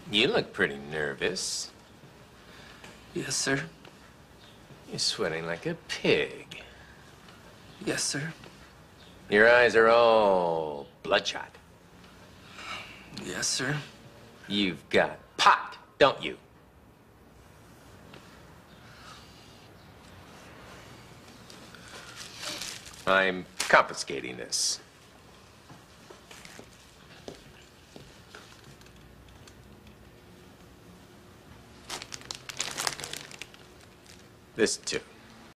You look pretty nervous. Yes, sir. You're sweating like a pig. Yes, sir. Your eyes are all bloodshot. Yes, sir. You've got pot, don't you? I'm confiscating this. This too.